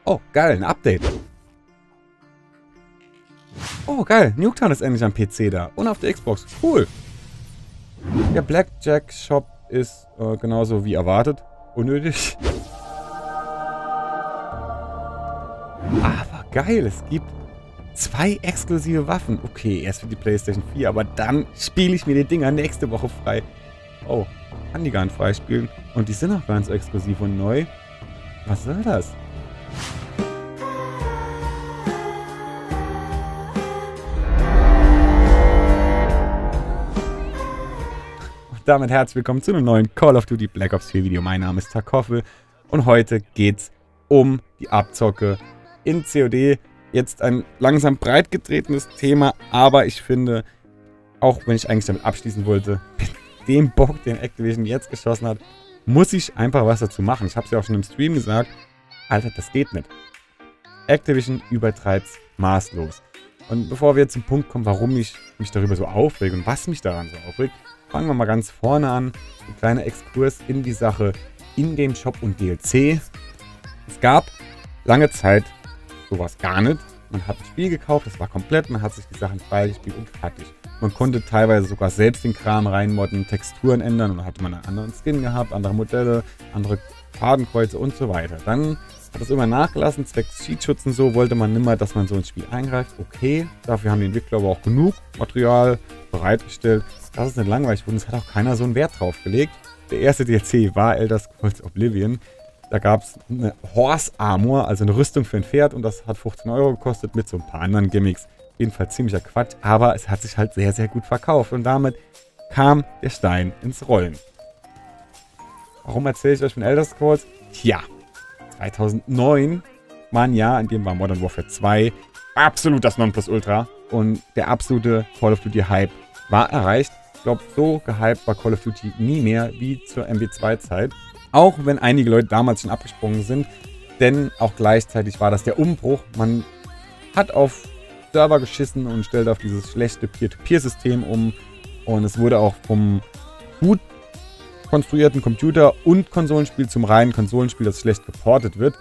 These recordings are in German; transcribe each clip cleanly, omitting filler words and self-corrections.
Oh, geil, ein Update. Oh, geil, Nuketown ist endlich am PC da. Und auf der Xbox. Cool. Der Blackjack Shop ist genauso wie erwartet. Unnötig. Aber geil, es gibt 2 exklusive Waffen. Okay, erst für die PlayStation 4, aber dann spiele ich mir die Dinger nächste Woche frei. Oh, kann die gar nicht freispielen. Und die sind auch ganz exklusiv und neu. Was soll das? Und damit herzlich willkommen zu einem neuen Call of Duty Black Ops 4 Video. Mein Name ist Takoffel und heute geht's um die Abzocke in COD. Jetzt ein langsam breit getretenes Thema, aber ich finde, auch wenn ich eigentlich damit abschließen wollte, mit dem Bock, den Activision jetzt geschossen hat, muss ich einfach was dazu machen. Ich habe es ja auch schon im Stream gesagt. Alter, das geht nicht. Activision übertreibt maßlos. Und bevor wir zum Punkt kommen, warum ich mich darüber so aufrege und was mich daran so aufregt, fangen wir mal ganz vorne an. Ein kleiner Exkurs in die Sache Ingame-Shop und DLC. Es gab lange Zeit sowas gar nicht. Man hat ein Spiel gekauft, das war komplett, man hat sich die Sachen freigespielt und fertig. Man konnte teilweise sogar selbst den Kram reinmodden, Texturen ändern und dann hatte man einen anderen Skin gehabt, andere Modelle, andere Fadenkreuze und so weiter. Dann hat es immer nachgelassen, zwecks Cheatschutz und so, wollte man nimmer, dass man so ins Spiel eingreift. Okay, dafür haben die Entwickler aber auch genug Material bereitgestellt. Das ist nicht langweilig und es hat auch keiner so einen Wert drauf gelegt. Der erste DLC war Elder Scrolls Oblivion. Da gab es eine Horse Armor, also eine Rüstung für ein Pferd und das hat 15 € gekostet mit so ein paar anderen Gimmicks. Jedenfalls ziemlicher Quatsch, aber es hat sich halt sehr, sehr gut verkauft und damit kam der Stein ins Rollen. Warum erzähle ich euch von Elder Scrolls? Tja, 2009 war ein Jahr, in dem war Modern Warfare 2 absolut das Nonplusultra und der absolute Call of Duty Hype war erreicht. Ich glaube, so gehypt war Call of Duty nie mehr wie zur MW2-Zeit. Auch wenn einige Leute damals schon abgesprungen sind, denn auch gleichzeitig war das der Umbruch. Man hat auf Server geschissen und stellte auf dieses schlechte Peer-to-Peer-System um. Und es wurde auch vom gut konstruierten Computer- und Konsolenspiel zum reinen Konsolenspiel, das schlecht geportet wird.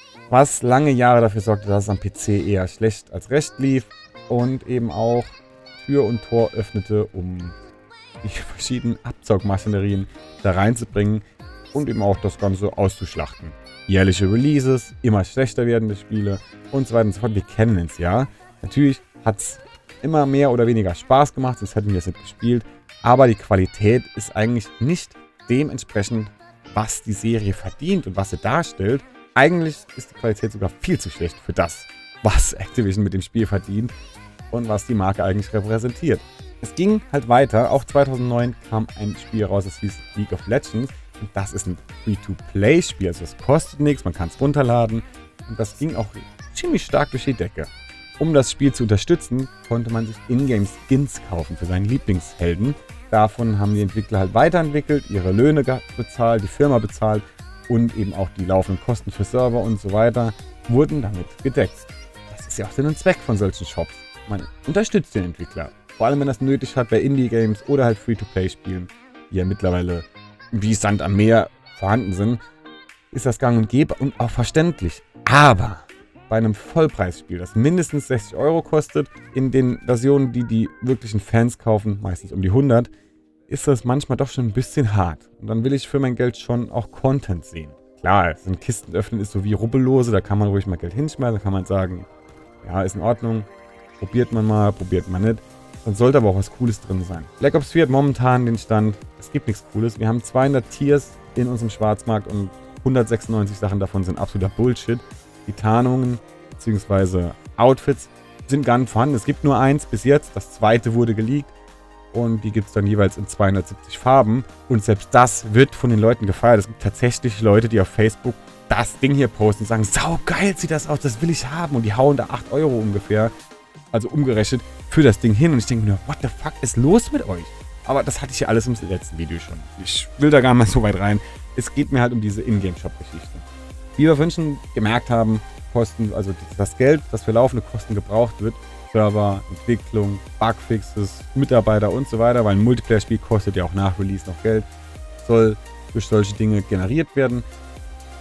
Was lange Jahre dafür sorgte, dass es am PC eher schlecht als recht lief. Und eben auch Tür und Tor öffnete, um die verschiedenen Abzockmaschinerien da reinzubringen. Und eben auch das Ganze auszuschlachten. Jährliche Releases, immer schlechter werdende Spiele und so weiter und so fort. Wir kennen es ja. Natürlich hat es immer mehr oder weniger Spaß gemacht, sonst hätten wir es nicht gespielt. Aber die Qualität ist eigentlich nicht dementsprechend, was die Serie verdient und was sie darstellt. Eigentlich ist die Qualität sogar viel zu schlecht für das, was Activision mit dem Spiel verdient und was die Marke eigentlich repräsentiert. Es ging halt weiter. Auch 2009 kam ein Spiel raus, das hieß League of Legends. Und das ist ein Free-to-Play-Spiel, also es kostet nichts, man kann es runterladen. Und das ging auch ziemlich stark durch die Decke. Um das Spiel zu unterstützen, konnte man sich Ingame-Skins kaufen für seinen Lieblingshelden. Davon haben die Entwickler halt weiterentwickelt, ihre Löhne bezahlt, die Firma bezahlt und eben auch die laufenden Kosten für Server und so weiter wurden damit gedeckt. Das ist ja auch Sinn und Zweck von solchen Shops. Man unterstützt den Entwickler, vor allem wenn das nötig hat bei Indie-Games oder halt Free-to-Play-Spielen, die ja mittlerweile wie Sand am Meer vorhanden sind, ist das gang und gäbe und auch verständlich. Aber bei einem Vollpreisspiel, das mindestens 60 € kostet, in den Versionen, die die wirklichen Fans kaufen, meistens um die 100, ist das manchmal doch schon ein bisschen hart. Und dann will ich für mein Geld schon auch Content sehen. Klar, so ein Kisten öffnen ist so wie Rubbellose, da kann man ruhig mal Geld hinschmeißen, da kann man sagen, ja, ist in Ordnung, probiert man mal, probiert man nicht. Dann sollte aber auch was Cooles drin sein. Black Ops 4 hat momentan den Stand, es gibt nichts Cooles. Wir haben 200 Tiers in unserem Schwarzmarkt und 196 Sachen davon sind absoluter Bullshit. Die Tarnungen bzw. Outfits sind gar nicht vorhanden. Es gibt nur eins bis jetzt, das zweite wurde geleakt und die gibt es dann jeweils in 270 Farben. Und selbst das wird von den Leuten gefeiert. Es gibt tatsächlich Leute, die auf Facebook das Ding hier posten und sagen, saugeil sieht das aus, das will ich haben. Und die hauen da 8 € ungefähr, also umgerechnet, für das Ding hin. Und ich denke mir, what the fuck ist los mit euch? Aber das hatte ich ja alles im letzten Video schon. Ich will da gar nicht so weit rein. Es geht mir halt um diese Ingame-Shop-Geschichte. Wie wir vorhin schon gemerkt haben, Kosten, also das Geld, das für laufende Kosten gebraucht wird, Server, Entwicklung, Bugfixes, Mitarbeiter und so weiter, weil ein Multiplayer-Spiel kostet ja auch nach Release noch Geld, soll durch solche Dinge generiert werden.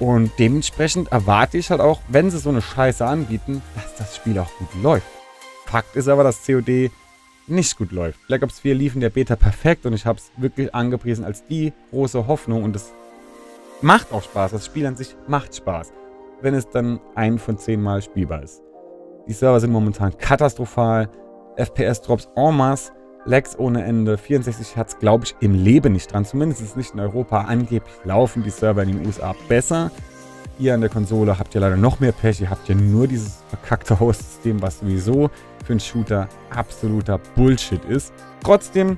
Und dementsprechend erwarte ich halt auch, wenn sie so eine Scheiße anbieten, dass das Spiel auch gut läuft. Fakt ist aber, dass COD nicht gut läuft. Black Ops 4 lief in der Beta perfekt und ich habe es wirklich angepriesen als die große Hoffnung und es macht auch Spaß. Das Spiel an sich macht Spaß, wenn es dann 1 von 10 Mal spielbar ist. Die Server sind momentan katastrophal, FPS-Drops en masse, Lags ohne Ende, 64 Hertz glaube ich im Leben nicht dran, zumindest nicht in Europa. Angeblich laufen die Server in den USA besser. Ihr an der Konsole habt ja leider noch mehr Pech, ihr habt ja nur dieses verkackte Host-System, was sowieso für einen Shooter absoluter Bullshit ist. Trotzdem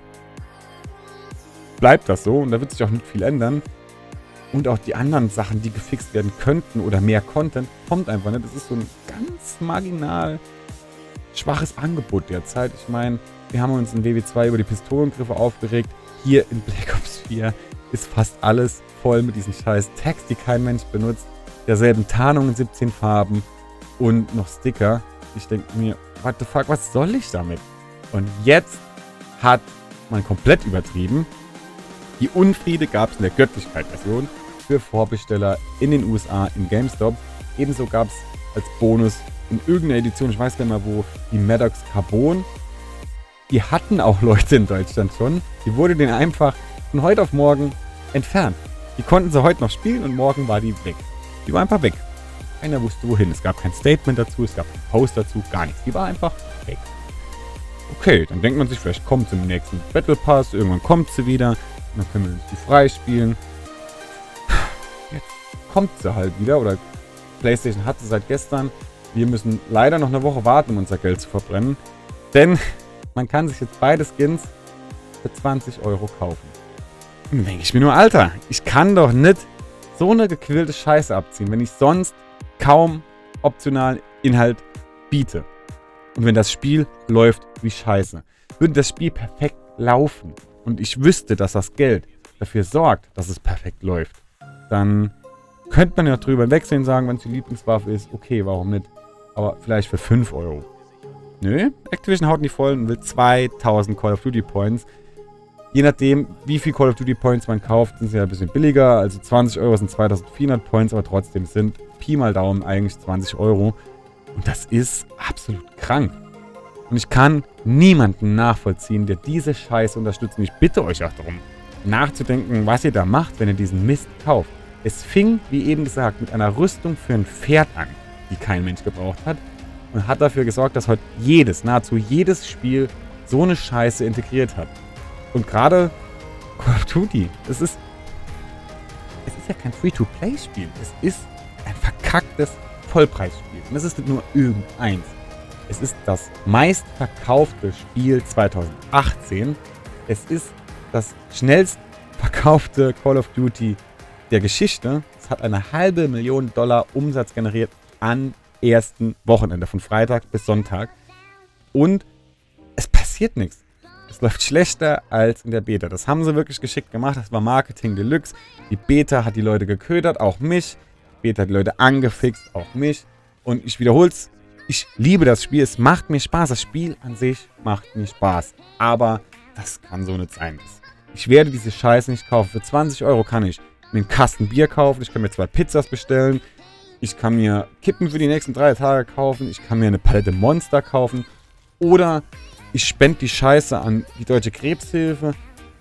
bleibt das so und da wird sich auch nicht viel ändern. Und auch die anderen Sachen, die gefixt werden könnten oder mehr Content, kommt einfach nicht. Das ist so ein ganz marginal schwaches Angebot derzeit. Ich meine, wir haben uns in WW2 über die Pistolengriffe aufgeregt. Hier in Black Ops 4 ist fast alles voll mit diesen scheiß Tags, die kein Mensch benutzt. Derselben Tarnung in 17 Farben und noch Sticker. Ich denke mir, what the fuck, was soll ich damit? Und jetzt hat man komplett übertrieben. Die Unfriede gab es in der Göttlichkeit-Version für Vorbesteller in den USA im GameStop. Ebenso gab es als Bonus in irgendeiner Edition, ich weiß gar nicht mehr wo, die Maddox Carbon. Die hatten auch Leute in Deutschland schon. Die wurde denen einfach von heute auf morgen entfernt. Die konnten sie heute noch spielen und morgen war die weg. Die war einfach weg. Keiner wusste wohin. Es gab kein Statement dazu, es gab keinen Post dazu, gar nichts. Die war einfach weg. Okay, dann denkt man sich, vielleicht kommt sie im nächsten Battle Pass, irgendwann kommt sie wieder und dann können wir uns die freispielen. Jetzt kommt sie halt wieder, oder PlayStation hat sie seit gestern. Wir müssen leider noch eine Woche warten, um unser Geld zu verbrennen, denn man kann sich jetzt beide Skins für 20 € kaufen. Und dann denke ich mir nur, Alter, ich kann doch nicht so eine gequillte Scheiße abziehen, wenn ich sonst kaum optional Inhalt biete. Und wenn das Spiel läuft wie Scheiße. Würde das Spiel perfekt laufen und ich wüsste, dass das Geld dafür sorgt, dass es perfekt läuft, dann könnte man ja drüber wechseln und sagen, wenn es die Lieblingswaffe ist, okay, warum nicht? Aber vielleicht für 5 €. Nö, Activision haut in die Vollen und will 2000 Call of Duty Points. Je nachdem, wie viel Call of Duty Points man kauft, sind sie ja ein bisschen billiger. Also 20 € sind 2400 Points, aber trotzdem sind Pi mal Daumen eigentlich 20 €. Und das ist absolut krank. Und ich kann niemanden nachvollziehen, der diese Scheiße unterstützt. Und ich bitte euch auch darum, nachzudenken, was ihr da macht, wenn ihr diesen Mist kauft. Es fing, wie eben gesagt, mit einer Rüstung für ein Pferd an, die kein Mensch gebraucht hat. Und hat dafür gesorgt, dass heute nahezu jedes Spiel so eine Scheiße integriert hat. Und gerade Call of Duty, es ist ja kein Free-to-Play-Spiel. Es ist ein verkacktes Vollpreisspiel. Und es ist nicht nur irgendeins. Es ist das meistverkaufte Spiel 2018. Es ist das schnellst verkaufte Call of Duty der Geschichte. Es hat eine $500.000 Umsatz generiert an ersten Wochenende, von Freitag bis Sonntag. Und es passiert nichts. Es läuft schlechter als in der Beta. Das haben sie wirklich geschickt gemacht. Das war Marketing Deluxe. Die Beta hat die Leute geködert, auch mich. Die Beta hat die Leute angefixt, auch mich. Und ich wiederhole es. Ich liebe das Spiel. Es macht mir Spaß. Das Spiel an sich macht mir Spaß. Aber das kann so nicht sein. Ich werde diese Scheiße nicht kaufen. Für 20 € kann ich mir einen Kasten Bier kaufen. Ich kann mir 2 Pizzas bestellen. Ich kann mir Kippen für die nächsten 3 Tage kaufen. Ich kann mir eine Palette Monster kaufen. Oder ich spende die Scheiße an die Deutsche Krebshilfe.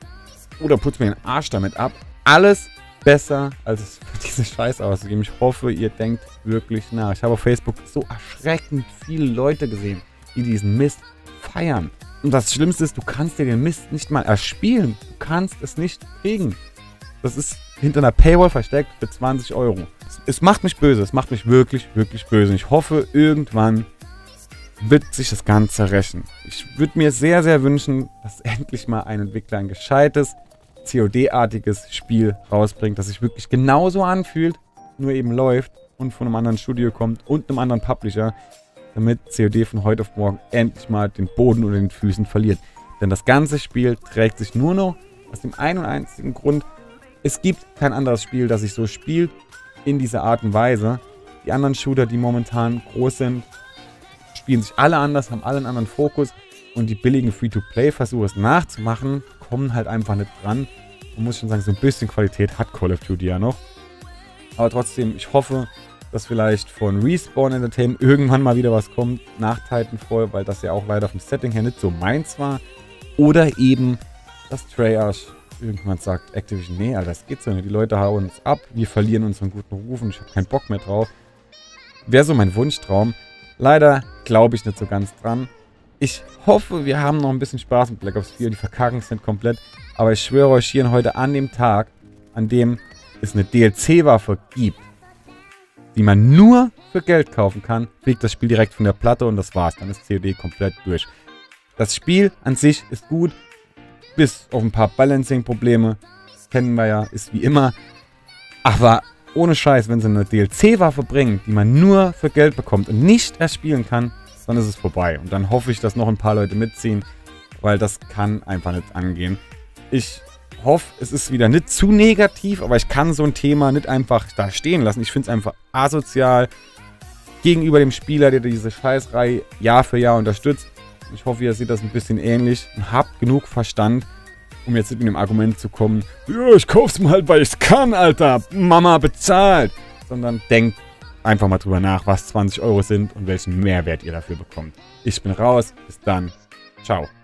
Oder putze mir den Arsch damit ab. Alles besser, als es für diese Scheiße auszugeben. Ich hoffe, ihr denkt wirklich nach. Ich habe auf Facebook so erschreckend viele Leute gesehen, die diesen Mist feiern. Und das Schlimmste ist, du kannst dir den Mist nicht mal erspielen. Du kannst es nicht kriegen. Das ist hinter einer Paywall versteckt für 20 €. Es macht mich böse. Es macht mich wirklich, wirklich böse. Ich hoffe, irgendwann wird sich das Ganze rächen. Ich würde mir sehr, sehr wünschen, dass endlich mal ein Entwickler ein gescheites, COD-artiges Spiel rausbringt, das sich wirklich genauso anfühlt, nur eben läuft und von einem anderen Studio kommt und einem anderen Publisher, damit COD von heute auf morgen endlich mal den Boden unter den Füßen verliert. Denn das ganze Spiel trägt sich nur noch aus dem einen und einzigen Grund, es gibt kein anderes Spiel, das sich so spielt in dieser Art und Weise. Die anderen Shooter, die momentan groß sind, spielen sich alle anders, haben alle einen anderen Fokus und die billigen Free-to-Play-Versuche es nachzumachen, kommen halt einfach nicht dran. Man muss schon sagen, so ein bisschen Qualität hat Call of Duty ja noch. Aber trotzdem, ich hoffe, dass vielleicht von Respawn Entertainment irgendwann mal wieder was kommt nach Titanfall, weil das ja auch leider vom Setting her nicht so meins war. Oder eben, dass Treyarch irgendwann sagt, Activision, nee, Alter, das geht so nicht. Die Leute hauen uns ab, wir verlieren unseren guten Ruf und ich habe keinen Bock mehr drauf. Wäre so mein Wunschtraum. Leider glaube ich nicht so ganz dran. Ich hoffe, wir haben noch ein bisschen Spaß mit Black Ops 4. Die verkacken es nicht komplett. Aber ich schwöre euch hier heute an dem Tag, an dem es eine DLC-Waffe gibt, die man nur für Geld kaufen kann, fliegt das Spiel direkt von der Platte und das war's. Dann ist COD komplett durch. Das Spiel an sich ist gut, bis auf ein paar Balancing-Probleme. Das kennen wir ja, ist wie immer. Aber ohne Scheiß, wenn sie eine DLC-Waffe bringen, die man nur für Geld bekommt und nicht erst spielen kann, dann ist es vorbei. Und dann hoffe ich, dass noch ein paar Leute mitziehen, weil das kann einfach nicht angehen. Ich hoffe, es ist wieder nicht zu negativ, aber ich kann so ein Thema nicht einfach da stehen lassen. Ich finde es einfach asozial gegenüber dem Spieler, der diese Scheißreihe Jahr für Jahr unterstützt. Ich hoffe, ihr seht das ein bisschen ähnlich und habt genug Verstand, um jetzt mit dem Argument zu kommen, ja, ich kauf's mal halt, weil ich's kann, Alter, Mama bezahlt. Sondern denkt einfach mal drüber nach, was 20 € sind und welchen Mehrwert ihr dafür bekommt. Ich bin raus, bis dann, ciao.